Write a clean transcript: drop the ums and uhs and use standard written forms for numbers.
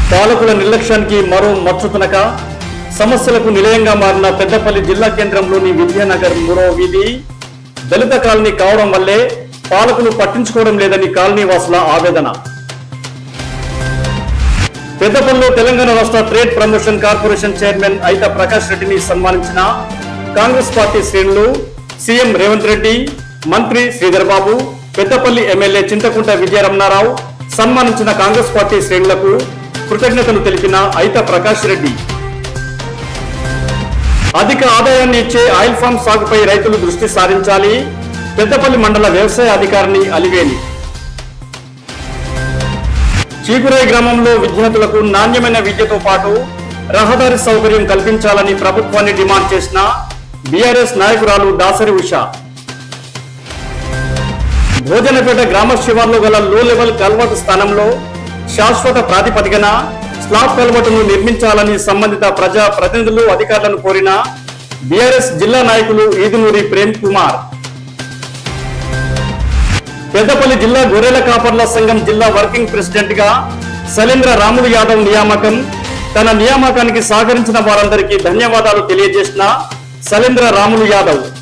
పాలకుల నిర్లక్ష్యానికి మరో మచ్చుతునక సమస్యలకు నిలయంగా మారిన పెద్దపల్లి జిల్లా కేంద్రంలోని విద్యానగర్ మూడో వీధి దళిత కాలనీ కావడం వల్లే పాలకులు పట్టించుకోవడం లేదని కాలనీ వాసుల ఆవేదన. పెద్దపల్లిలో తెలంగాణ రాష్ట్ర trade promotion corporation chairman Ayitha Prakash రెడ్డిని సన్మానించిన కాంగ్రెస్ పార్టీ శ్రేణులు, సీఎం రేవంత్ రెడ్డి, మంత్రి శ్రీధర్ బాబు, పెద్దపల్లి ఎమ్మెల్యే చింతకుంట విజయరమణారావు సన్మానించిన కాంగ్రెస్ పార్టీ శ్రేణులకు కృతజ్ఞతలు తెలిపిన అయిత ప్రకాష్ రెడ్డి. అధిక ఆదాయాన్ని ఇచ్చే ఆయిల్ ఫామ్ సాగుపై రైతులు దృష్టి సారించాలి. పెద్దపల్లి మండల వ్యవసాయ అధికారిని అలివేలి. చీకురాయి గ్రామంలో విద్యార్థులకు నాణ్యమైన విద్యతో పాటు రహదారి సౌకర్యం కల్పించాలని ప్రభుత్వాన్ని డిమాండ్ చేసిన బీఆర్ఎస్ నాయకురాలు దాసరి ఉష. భోజనపేట గ్రామ శివార్లో గల లో లెవెల్ కల్వర్టు స్థానంలో శాశ్వత ప్రాతిపదికన స్లాబ్ కల్వర్టును నిర్మించాలని సంబంధిత ప్రజా ప్రతినిధులు అధికారులను కోరిన బీఆర్ఎస్ జిల్లా నాయకులు ఈదునూరి ప్రేమ్ కుమార్. పెద్దపల్లి జిల్లా గొర్రెల కాపర్ల సంఘం జిల్లా వర్కింగ్ ప్రెసిడెంట్ గా శైలేంద్ర రాములు యాదవ్ నియామకం. తన నియామకానికి సహకరించిన వారందరికీ ధన్యవాదాలు తెలియజేసిన శైలేంద్ర రాములు యాదవ్.